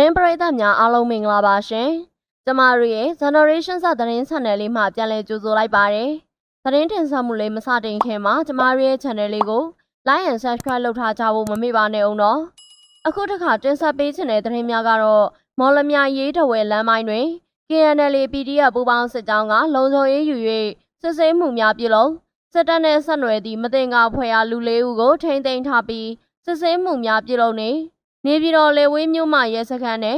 သတင်းပရိသတ်များအားလုံးမင်္ဂလာပါရှင်။ကျမတို့ရဲ့ Generation သတင်း channel လေးမှာပြန်လည်ကြိုဆိုလိုက်ပါတယ်။သတင်းတင်ဆက်မှုလေးမစတင်ခင်မှာကျမတို့ရဲ့ channel လေးကို like and subscribe လုပ်ထားကြဖို့မမေ့ပါနဲ့အောင်နော်။အခုတစ်ခါတင်ဆက်ပေးချင်တဲ့သတင်းများကတော့မော်လမြိုင်ရေးတဝဲလမ်းပိုင်းတွင် KNL PDF ပူးပေါင်းစစ်ကြောင်းကလုံခြုံရေးယူ၍စစ်ဆေးမှုများပြုလုပ်စစ်တပ်နဲ့ဆက်နွယ်သည့်မတင်ကားဖွဲ့ရာလူ၄ဦးကိုထိန်းသိမ်းထားပြီးစစ်ဆေးမှုများပြုလုပ်နေပြည်တော်လေဝေးမြို့မှရဲစခန်းနဲ့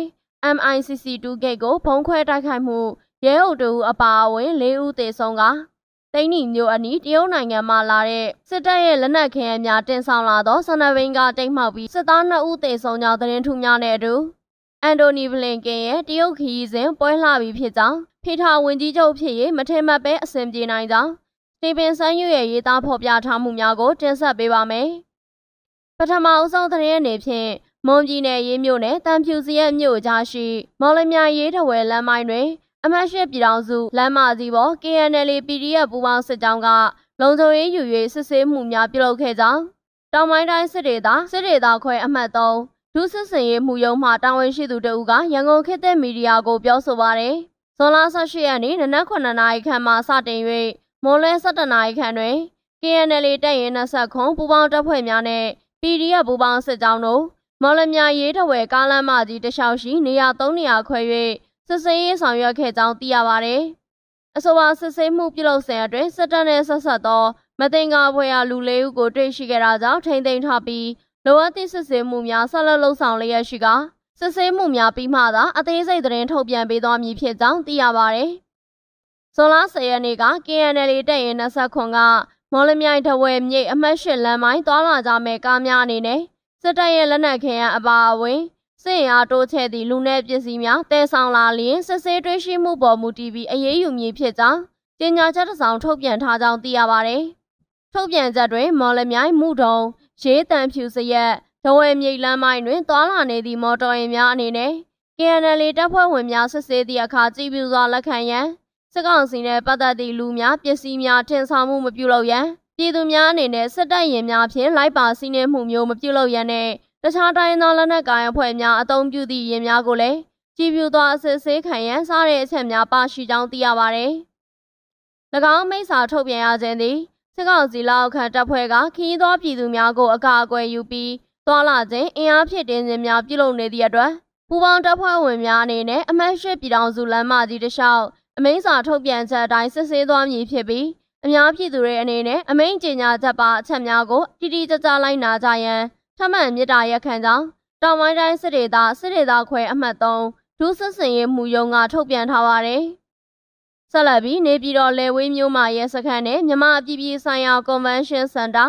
MICC2 ဂိတ်ကိုဖုံးခွဲတိုက်ခိုက်မှုရဲအုပ်တူအပါအဝင်၄ဦးသေဆုံးကတိန်းနီမျိုးအနီးတရုတ်နိုင်ငံမှလာတဲ့စစ်တပ်ရဲ့လက်နက်ခဲယမ်းများတင်ဆောင်လာသောဆန္ဒဘိန်းကတိတ်မှောက်ပြီးစစ်သား2ဦးသေဆုံးကြောင်းသတင်းထူးများနဲ့အတူအန်တိုနီဘလင်ကင်ရဲ့တရုတ်ခရီးစဉ်ပွဲလှပြီးဖြစ်ကြောင်းဖိထားဝန်ကြီးချုပ်ဖြစ်၍မထင်မှတ်ပဲအဆင်ပြေနိုင်ကြောင်းစတီဗင်ဆန်ယူရဲ့ရေးသားဖော်ပြထားမှုများကိုတင်ဆက်ပေးပါမယ်။ပထမအဆုံးသတင်းအနေဖြင့်မွန်ပြည်နယ်ရေးမြို့နယ်တန်ဖြူစရက်မြို့ကြားရှိမော်လမြိုင်ရေးတဝဲလမ်းပိုင်းတွင်အမှတ်၈ပြည်ထောင်စုလမ်းမကြီးပေါ် KNL PDF ပူးပေါင်းစစ်ကြောင်းကလုံခြုံရေးယူ၍စစ်ဆေးမှုများပြုလုပ်ခဲ့ကြောင်းတောင်ပိုင်းတိုင်းစစ်ဒေသခွဲအမှတ်3ဒုစစ်စင်ရေးမှုရုံးမှတာဝန်ရှိသူတဦးကရန်ကုန်ခေတ်သစ်မီဒီယာကိုပြောဆိုပါတယ်။ဇွန်လ18ရက်နေ့နနက်9နာရီခန့်မှစတင်၍မွန်လွဲ17နာရီခန့်တွင် KNL တပ်ရင်း29ပူးပေါင်းတပ်ဖွဲ့များနှင့် PDF ပူးပေါင်းစစ်ကြောင်းတို့မော်လမြိုင်ရေးတဝဲကားလမ်းမကြီးတလျှောက်ရှိနေရာ3နေရာခွဲ၍စစ်ဆေးရေးဆောင်ရွက်ခဲ့ကြောင်းသိရပါတယ်။အဆိုပါစစ်ဆေးမှုပြုလုပ်စဉ်အတွင်းစစ်တပ်နှင့်ဆက်ဆက်သောမတင်ကားဖွဲ့ရာလူ၄ဦးကိုတွေ့ရှိခဲ့တာကြောင့်ထိန်းသိမ်းထားပြီးလိုအပ်သည့်စစ်ဆေးမှုများဆက်လက်လုပ်ဆောင်လျက်ရှိကစစ်ဆေးမှုများပြီးမှသာအသေးစိတ်သတင်းထုတ်ပြန်ပေးသွားမည်ဖြစ်ကြောင်းသိရပါတယ်။ဇွန်လ10ရက်နေ့က KNL တပ်ရင်း29ကမော်လမြိုင်တဝဲမြိတ်အမှတ်8လမ်းပိုင်းသွားလာကြမဲ့ကားများအနေနဲ့စစ်တပ်ရဲ့လက်နက်ခဲယမ်းအပါအဝင်စစ်အင်အားတိုးချဲ့သည့်လူနဲ့ပစ္စည်းများတည်ဆောင်လာလျင်စစ်ဆေးတွေ့ရှိမှုပေါ်မူတည်ပြီးအရေးယူမည်ဖြစ်ကြောင်းကြေညာချက်တစ်စောင်ထုတ်ပြန်ထားကြောင်းသိရပါတယ်။ထုတ်ပြန်ချက်တွင်မော်လမြိုင်မှုတုံရေးတန်ဖြူစရက်တဝဲမြိတ်လမ်းပိုင်းတွင်သွားလာနေသည့်မော်တော်ယာဉ်များအနေနဲ့ KNL တပ်ဖွဲ့ဝင်များစစ်ဆေးသည့်အခါကြည်ပြူစွာလက်ခံရန်စစ်ကောင်စီနှင့်ပတ်သက်သည့်လူများပစ္စည်းများတင်ဆောင်မှုမပြုလုပ်ရန်ပြည်သူများအနေနဲ့စစ်တပ်ရင်များဖြင့်လိုက်ပါစီးနှင်းမှုမျိုးမပြုလုပ်ရန်နဲ့တခြားတိုင်းသောလက်နက်ကိုင်အဖွဲ့များအုံပြုသည့်ရင်များကိုလည်းကြည်ပြူသောအစစ်ဆေးခံရန်စားတဲ့အချက်များပါရှိကြောင်းသိရပါသည်။၎င်းမိတ်စာထုတ်ပြန်ရခြင်းသည်စစ်ကောင်စီလက်အောက်ခံတပ်ဖွဲ့ကခရီးသောပြည်သူများကိုအကာအကွယ်ယူပြီးသွားလာခြင်းအင်အားဖြစ်တင်ခြင်းများပြုလုပ်နေသည့်အတွက်ပူးပေါင်းတပ်ဖွဲ့ဝင်များအနေနဲ့အမှတ်၈ပြည်ထောင်စုလမ်းမကြီးတစ်လျှောက်အမိန့်စာထုတ်ပြန်ချက်အတိုင်းစစ်ဆေးသွားမည်ဖြစ်ပြီးအများပြည်သူတွေအနေနဲ့အမိန့်ကြေညာချက်ပါအချက်များကိုတိတိကျကျလိုက်နာကြရန်ထပ်မံမြစ်တာရက်ခံကြောင်းတောင်ပိုင်းတိုင်းစစ်ဒေသခွဲအမှတ်3ဒုစစ်စင်ရေးမှုရုံးကထုတ်ပြန်ထားပါတယ်။ဆက်လက်ပြီးနေပြည်တော်လေဝေးမြို့မှရဲစခန်းနဲ့မြန်မာပြည်ဆိုင်ရာ Convention Center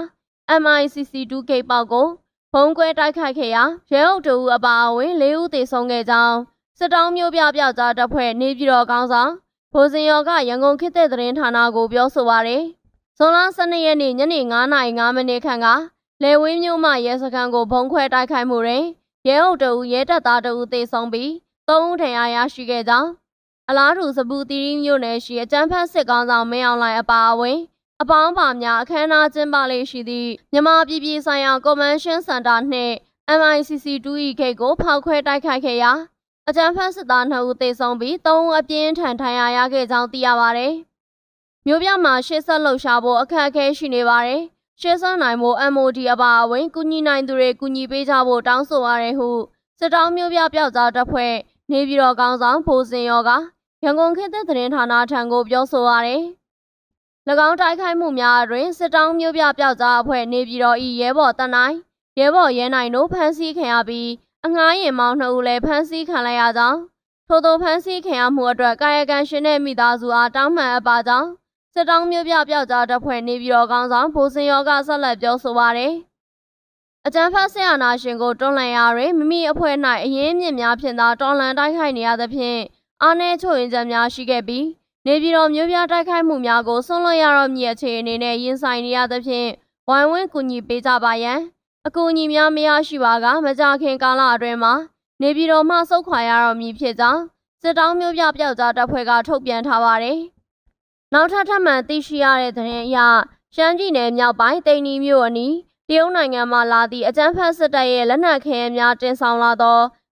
MICC2 ဂိတ်ပေါက်ကိုဖုံးကွဲတိုက်ခိုက်ခဲ့ရာရဲအုပ်တူအပါအဝင်၄ဦးသေဆုံးခဲ့ကြောင်းစစ်တောင်းမျိုးပြပြောက်ကြားတပ်ဖွဲ့နေပြည်တော်ခေါင်းဆောင်ဗိုလ်စင်ရောကရန်ကုန်ခေတ်သစ်သတင်းဌာနကိုပြောဆိုပါရယ်ဇွန်လ12ရက်နေ့ညနေ9:05မိနစ်ခန့်ကလေဝေးမြို့မှရဲစခန်းကိုဖုံးခွဲတိုက်ခိုက်မှုတွင်ရဲအုပ်တူရဲတပ်သား2ဦးသေဆုံးပြီး3ဦးထဏ်ရာရရှိခဲ့ကြောင်းအလားတူစပူတီရီမြို့နယ်ရှိအကြမ်းဖက်စစ်ကောင်ဆောင်မင်းအောင်လှိုင်အပါအဝင်အပေါင်းပါများအခမ်းအနားကျင်းပလေးရှိသည့်မြန်မာပြည်ဆိုင်ရာ Convention Center နှင့် MICC2 ဂိတ်ကိုဖောက်ခွဲတိုက်ခိုက်ခဲ့ရာအကြမ်းဖက်စစ်သား2ဦးသေဆုံးပြီး3ဦးအပြင်းထန်ဒဏ်ရာရခဲ့ကြောင်းသိရပါသည်။မြို့ပြမှာရှေ့ဆက်လှုပ်ရှားဖို့အခက်အခဲရှိနေပါတယ်။ရှေ့ဆက်နိုင်ဖို့ MOD အပါအဝင်ကူညီနိုင်သူတွေကူညီပေးကြဖို့တောင်းဆိုရတယ်ဟုစစ်တောင်းမြို့ပြပြောက်ကြားတပ်ဖွဲ့နေပြည်တော်ကောင်ဆောင်ဗိုလ်စင်ရောကရန်ကုန်ခေတ်သစ်သတင်းဌာနထံကိုပြောဆိုရတယ်။၎င်းတိုက်ခိုက်မှုများအတွင်းစစ်တောင်းမြို့ပြပြောက်ကြားအဖွဲ့နေပြည်တော်၏ရဲဘော်တနိုင်ရဲဘော်ရဲနိုင်တို့ဖမ်းဆီးခံရပြီးအငှားရင်မောင်း2ဦးလည်းဖမ်းဆီးခံလိုက်ရကြောင်းထို့သောဖမ်းဆီးခံရမှုအတွက်ကာယကံရှင်တဲ့မိသားစုအားတောင်းပန်အပ်ပါကြောင်းစစ်တောင်းမြို့ပြပြောက်ကြားတပ်ဖွဲ့နေပြည်တော်ကောင်ဆောင်ဗိုလ်စင်ရောကဆက်လက်ပြောဆိုပါရယ်အကြမ်းဖက်ဆရာနာရှင်ကိုတွန်းလှန်ရာတွင်မိမိအဖွဲ့၌အရင်းမြစ်များဖြင့်သာတော်လှန်တိုက်ခိုက်နေရသဖြင့်အားနည်းချို့ယွင်းချက်များရှိခဲ့ပြီးနေပြည်တော်မြို့ပြတိုက်ခိုက်မှုများကိုဆွန့်လွတ်ရတော့မည်အခြေအနေနဲ့ရင်ဆိုင်နေရသဖြင့်ဝိုင်းဝန်းကူညီပေးကြပါရန်အကူအညီများမရရှိပါကမကြာခင်ကာလအတွင်းမှာနေပြည်တော်မှဆုတ်ခွာရတော့မည်ဖြစ်ကြောင်းစစ်တောင်းမြို့ပြပြောက်ကြားတပ်ဖွဲ့ကထုတ်ပြန်ထားပါတယ်။နောက်ထပ်မှသိရှိရတဲ့သတင်းအရရှမ်းပြည်နယ်မြောက်ပိုင်းတိန်နီမြို့အနီးတရုတ်နိုင်ငံမှလာသည့်အကြမ်းဖက်စစ်တပ်ရဲ့လက်နက်ခဲယမ်းများတင်ဆောင်လာသော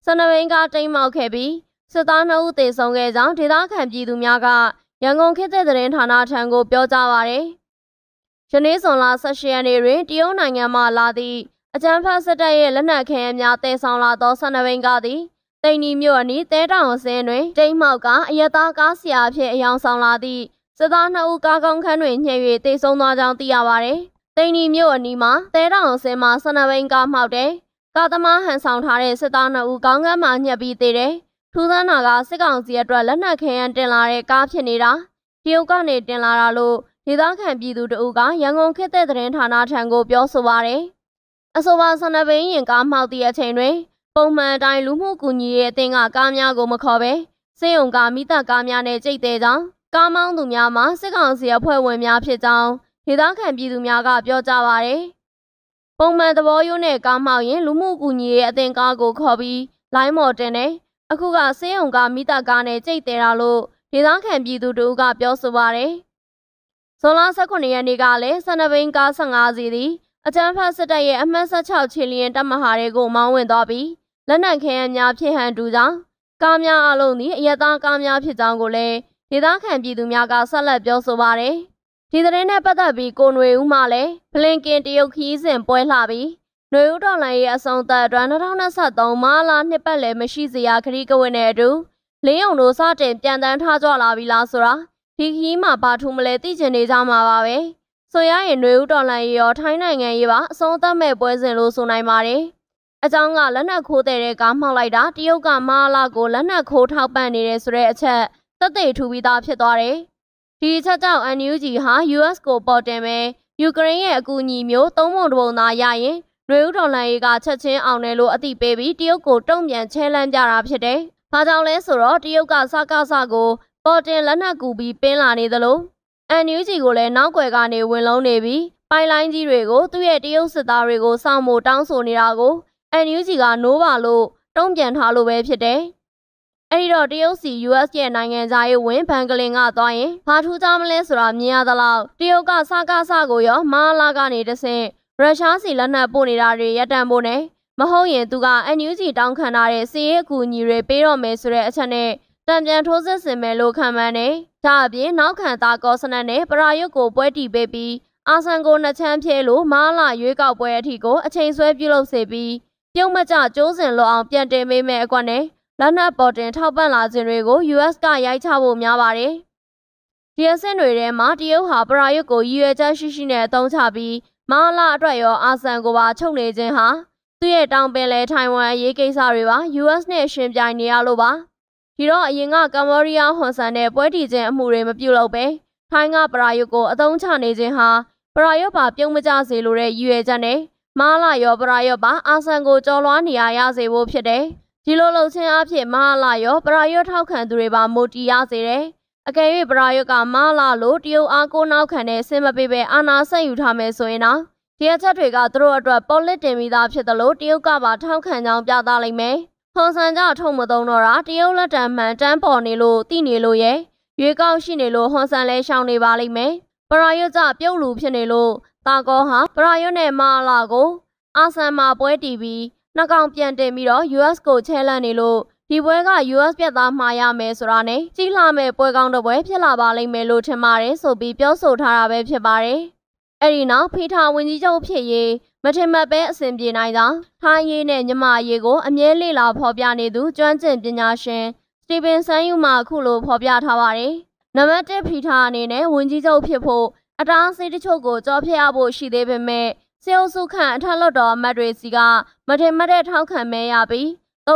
12 ဘီးကားတိမ်းမှောက်ခဲ့ပြီးစစ်သား2ဦးသေဆုံးခဲ့ကြောင်းဒေသခံပြည်သူများကရန်ကုန်ခေတ်သစ်သတင်းဌာနထံကိုပြောကြားပါရယ်။ယနေ့ဇွန်လ18ရက်နေ့တွင်တရုတ်နိုင်ငံမှလာသည့်အကြမ်းဖက်စစ်တပ်ရဲ့လက်နက်ခဲယမ်းများတည်ဆောင်လာသော12 ဘီးကားသည်တိန်နီမြို့အနီးတဲတောင်စင်းတွင်တိမ်းမှောက်ကအရသားကားဆရာအဖြစ်အယောင်ဆောင်လာသည့်စစ်သား2ဦးကားကောင်းခန်းတွင်ညှပ်၍တေဆုံးသွားကြောင်းသိရပါရယ်။တိန်နီမြို့အနီးမှာတဲတောင်စင်းမှာ12 ဘီးကားမှောက်တဲ့ကားသမားဟန်ဆောင်ထားတဲ့စစ်သား2ဦးကောင်းကမ်းမှာညှပ်ပြီးသေးတယ်။ထူးဆန်းတာကစစ်ကောင်စီအတွက်လက်နက်ခဲယမ်းတင်လာတဲ့ကားဖြစ်နေတာတရုတ်ကနေတင်လာတာလို့ဒေသခံပြည်သူတို့ကရန်ကုန်ခေတ်သစ်သတင်းဌာနထံကိုပြောဆိုပါရယ်။အဆိုပါ12 ဘီးရင်ကားမှောက်သည့်အချိန်တွင်ပုံမှန်အတိုင်းလူမှုကူညီရေးအသင်းကကားများကိုမခေါ်ဘဲစေယုံကားမိသက်ကားများနဲ့ကြိတ်တဲ့ကြောင်းကားမောင်းသူများမှာစစ်ကောင်စီအဖွဲ့ဝင်များဖြစ်ကြောင်းဒေသခံပြည်သူများကပြောကြားပါရယ်။ပုံမှန်သဘောရိုးနဲ့ကားမောင်းရင်လူမှုကူညီရေးအသင်းကားကိုခေါ်ပြီးလိုင်းမော်တင်တယ်။အခုကစေယုံကားမိသက်ကားနဲ့ကြိတ်တဲ့တာလို့ဒေသခံပြည်သူတို့ကပြောဆိုပါရယ်။ဇွန်လ18ရက်နေ့ကလည်း12 ဘီးကား15စီးသည်အကြမ်းဖက်စစ်တပ်ရဲ့အမှတ်16ချီလီယံတပ်မဟာတွေကိုမောင်းဝင်သွားပြီးလက်နက်ခဲယမ်းများဖြစ်ဟန်တူကြောင်းကားများအလုံးသည်အရသားကားများဖြစ်ကြောင်းကိုလည်းဒေသခံပြည်သူများကဆက်လက်ပြောဆိုပါရယ်။ဒီသတင်းနဲ့ပတ်သက်ပြီးကိုຫນွေဦးမှလည်းဘလင်ကင်တရုတ်ခီးစဉ်ပွဲလှပြီးຫນွေဦးတော်လှန်ရေးအဆုံးသတ်အတွက်2023မဟာနှစ်ပတ်လည်မရှိစရာခရီးကဝတ်နဲ့အတူလင်းယုံတို့စတင်ပြန်တန်းထားကြလာပြီလားဆိုတာဒီခီးမှာဘာထူးမလဲသိချင်နေကြမှာပါပဲ။ဆိုရရင်ຫນွေဦးတော်လှန်ရေးရောထိုင်းနိုင်ငံရေးပါအဆုံးသတ်မဲ့ပွဲစဉ်လို့ဆိုနိုင်ပါတယ်။အကြောင်းကလက်နက်ခိုးတဲ့ကားမှောက်လိုက်တာတရုတ်ကမဟာလာကိုလက်နက်ခိုးထောက်ပံ့နေတယ်ဆိုတဲ့အချက်သက်သေထူပြီးသားဖြစ်သွားတယ်။ဒီအချက်ကြောင့် NUG ဟာ US ကိုပေါ်တင်မဲ့ယူကရိန်းရဲ့အကူအညီမျိုး3 ပုံတစ်ပုံသာရရင်ຫນွေဦးတော်လှန်ရေးကချက်ချင်းအောင်တယ်လို့အသိပေးပြီးတရုတ်ကိုတုံ့ပြန်ချဲလန်းကြတာဖြစ်တယ်။ဘာကြောင့်လဲဆိုတော့တရုတ်ကစကားစကိုပေါ်တင်လက်နက်ကူပြီးပင်းလာနေသလို NUG ကိုလည်းနောက်ွယ်ကနေဝင်လုံးနေပြီးပိုင်လိုင်းကြီးတွေကိုသူ့ရဲ့တရုတ်စစ်သားတွေကိုစောင့်ဖို့တောင်းဆိုနေတာကိုNUG ကနိုးပါလို့တုံ့ပြန်ထားလို့ပဲဖြစ်တယ်။အဲဒီတော့တရုတ်စီ US ရဲ့နိုင်ငံသားရေးဝင်ဘန်ကလင်ကသွားရင်ဘာထူးခြားမလဲဆိုတာမြင်ရသလောက်တရုတ်ကစကားစကိုရောမဟာလာကနေတဆင့်ရုရှားစီလက်နက်ပို့နေတာတွေရပ်တန့်ဖို့နဲ့မဟုတ်ရင်သူက NUG တောင်းခံထားတဲ့စီးရဲအကူအညီတွေပေးတော့မယ်ဆိုတဲ့အချက်နဲ့တံပြန်ထိုးစစ်ဆင်မယ်လို့ခံမှန်းတယ်။ဒါအပြင်နောက်ခံသားကောစနတ်နဲ့ပရာရွတ်ကိုပွဲတီပေးပြီးအာဆန်ကိုနှစ်ချမ်းဖြဲလို့မဟာလာရွေးကောက်ပွဲအထိကိုအချိန်ဆွဲပြုလုပ်စေပြီးပြုံးမကြကျိုးစင်လွတ်အောင်ပြန်တင်ပေးမယ်အကွက်နဲ့လက်နက်ပေါ်တင်ထောက်ပံ့လာခြင်းတွေကို US ကရိုက်ချဖို့များပါတယ်။ဒီအဆင့်တွေထဲမှာတရုတ်ဟာပရာရွတ်ကိုရည်ရွယ်ချက်ရှိနဲ့အသုံးချပြီးမဟာလာအတွက်ရောအာဆန်ကိုပါချုပ်နေခြင်းဟာသူ့ရဲ့တောင်ပင်လယ်ထိုင်ဝမ်အရေးကိစ္စတွေပါ US နဲ့ရှင်ပြိုင်နေရလို့ပါဒီတော့အရင်ကကမ္ဘောဒီးယားဟွန်ဆန်နဲ့ပွဲတီခြင်းအမှုတွေမပြုလုပ်ပဲထိုင်းကပရာရွတ်ကိုအသုံးချနေခြင်းဟာပရာရွတ်ပါပြုံးမကြစေလိုတဲ့ရည်ရွယ်ချက်နဲ့မဟာလာရောပရာရွတ်ပါအာဆန်ကိုကြော်လွှားနေရစေဖို့ဖြစ်တယ်ဒီလိုလှုပ်ခြင်းအဖြစ်မဟာလာရောပရာရွတ်ထောက်ခံသူတွေပါမိုတီရစေတယ်အကယ်၍ပရာရွတ်ကမဟာလာလို့တရုတ်အားကိုနောက်ခံတဲ့ဆင်မပေးပဲအာဏာဆက်ယူထားမယ်ဆိုရင်တော့ဒီအချက်တွေကသူတို့အတွက်ပေါ်လစ်တင်ပြီးသားဖြစ်သလိုတရုတ်ကပါထောက်ခံကြောင်းပြသလိုက်မယ်ဟွန်ဆန်ကထုံမသုံးတော့တာတရုတ်လက်တံမှန်တန်းပေါ်နေလို့တိနေလို့ရဲ့ရွေးကောက်ရှိနေလို့ဟွန်ဆန်လဲရှောင်နေပါလိမ့်မယ်ပရာရွတ်ကပြုတ်လူဖြစ်နေလို့တာကောဟာပရာရွတ်နဲ့မဟာလာကိုအာဆန်မှာပွဲတီပြီးနှကောင်ပြန်တင်ပြီးတော့ US ကိုချဲလန့်နေလို့ဒီပွဲက US ပြတ်သားမှာရမယ်ဆိုတာနဲ့ကြီးလာမဲ့ပွဲကောင်းတစ်ပွဲဖြစ်လာပါလိမ့်မယ်လို့ထင်ပါတယ်ဆိုပြီးပြောဆိုထားတာပဲဖြစ်ပါတယ်အဲ့ဒီနောက်ဖီထာဝင်ကြီးချုပ်ဖြစ်ရေးမထင်မှတ်ပဲအဆင်ပြေနိုင်ကြောင်းထိုင်းရေးနဲ့မြန်မာရေးကိုအမြဲလေ့လာဖော်ပြနေသူကျွမ်းကျင်ပညာရှင်စတီဗင်ဆန်ယူမှအခုလိုဖော်ပြထားပါတယ်နံပါတ်1ဖီထာအနေနဲ့ဝင်ကြီးချုပ်ဖြစ်ဖို့အတားအဆီးတချို့ကိုကြော်ဖြတ်ရဖို့ရှိသေးပေမဲ့စေအုပ်စုခန့်အထက်လွှတ်တော်အမတ်တွေစီကမထင်မှတ်တဲ့ထောက်ခံမဲရပြီး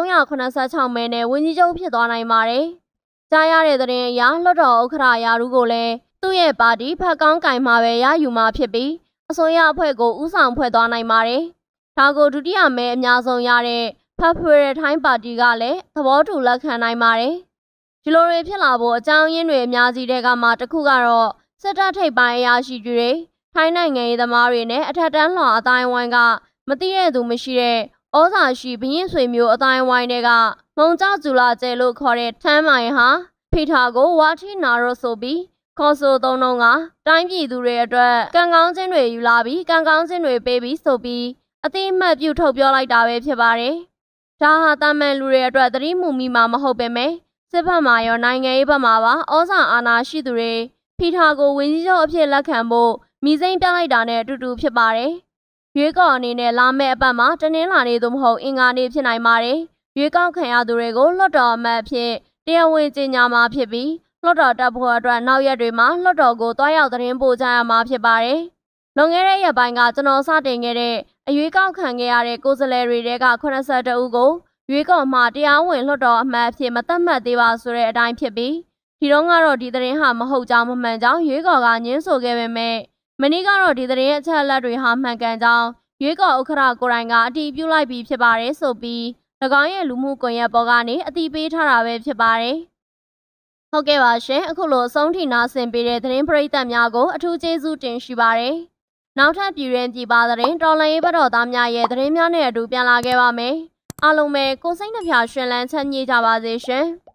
386မဲနဲ့ဝင်ကြီးချုပ်ဖြစ်သွားနိုင်ပါတယ်ကြားရတဲ့သတင်းအရလွှတ်တော်ဥက္ကဋ္ဌရာထူးကိုလည်းသူ့ရဲ့ပါတီဖက်ကောင်းကင်မှာပဲရယူမှာဖြစ်ပြီးအစိုးရအဖွဲ့ကိုဥဆောင်ဖွဲ့သွားနိုင်ပါတယ်။ဒါကိုဒုတိယမဲအများဆုံးရတဲ့ဖက်ဖရယ်ထိုင်းပါတီကလည်းသဘောတူလက်ခံနိုင်ပါတယ်။ဒီလိုတွေဖြစ်လာဖို့အကြောင်းရင်းတွေအများကြီးတဲ့ကမှတစ်ခုကတော့စစ်တပ်ထိပ်ပိုင်းအရာရှိကြီးတွေထိုင်းနိုင်ငံရေးသမားတွေနဲ့အထက်တန်းလွှာအတိုင်းဝိုင်းကမသိတဲ့သူမရှိတဲ့ဩဇာရှိဘရင်ဆွေမျိုးအတိုင်းဝိုင်းတွေကမုံကြောက်ကျူလာကျဲလို့ခေါ်တဲ့ထမ်းမိုင်ဟာဖီထာကိုဝါထီနာရော့ဆိုပြီးခေါ်ဆိုသုံးလုံးကတိုင်းပြည်သူတွေအတွက်ကံကောင်းခြင်းတွေယူလာပြီးကံကောင်းခြင်းတွေပေးပြီးဆိုပြီးအသိအမှတ်ပြုထုတ်ပြောလိုက်တာပဲဖြစ်ပါတယ်ဒါဟာတာမန်လူတွေအတွက်သတိမှုမိမှာမဟုတ်ပေမဲ့စစ်ဘက်မှာရောနိုင်ငံရေးဘက်မှာပါဩဇာအာဏာရှိသူတွေဖီထာကိုဝန်ကြီးချုပ်အဖြစ်လက်ခံဖို့မိစိမ့်ပြလိုက်တာနဲ့အတူတူဖြစ်ပါတယ်။ရွေးကောက်အနေနဲ့လာမယ့်အပတ်မှာတနင်္လာနေ့သို့မဟုတ်အင်္ဂါနေ့ဖြစ်နိုင်ပါတယ်။ရွေးကောက်ခံရသူတွေကိုလွှတ်တော်အမတ်အဖြစ်တရားဝင်ကြေညာမှာဖြစ်ပြီးလွှတ်တော်တပ်ဖွဲ့အတွက်နောက်ရက်တွေမှာလွှတ်တော်ကိုတွားရောက်သတင်းပို့ကြရမှာဖြစ်ပါတယ်။လွန်ခဲ့တဲ့ရက်ပိုင်းကကျွန်တော်စတင်ခဲ့တဲ့အရွေးကောက်ခံခဲ့ရတဲ့ကိုယ်စားလှယ်တွေက82ဦးကိုရွေးကောက်မှတရားဝင်လွှတ်တော်အမတ်အဖြစ်မသတ်မှတ်သေးပါဆိုတဲ့အတိုင်းဖြစ်ပြီးဒီတော့ကတော့ဒီသတင်းဟာမဟုတ်ကြောင်းမမှန်ကြောင်းရွေးကော်ကညင်းဆိုခဲ့ပေမဲ့မနေ့ကတော့ဒီသတင်းအချက်အလက်တွေဟာမှန်ကန်ကြောင်းရွေးကော်ဥက္ကဋ္ဌကိုယ်တိုင်ကအတည်ပြုလိုက်ပြီးဖြစ်ပါတယ်ဆိုပြီး၎င်းရဲ့လူမှုကွန်ရက်ပေါ်ကနေအတည်ပြုထားတာပဲဖြစ်ပါတယ်။ဟုတ်ကဲ့ပါရှင်အခုလိုအဆုံးထိနာဆင်ပေးတဲ့သတင်းပရိသတ်များကိုအထူးကျေးဇူးတင်ရှိပါတယ်။နောက်ထပ်ပြည်တွင်းပြည်ပသတင်းတော်လှန်ရေးဘက်တော်သားများရဲ့သတင်းများနဲ့အတူပြန်လာခဲ့ပါမယ်။အားလုံးပဲကိုယ်စိတ်နှပြရှင်လန်းချမ်းမြေ့ကြပါစေရှင်။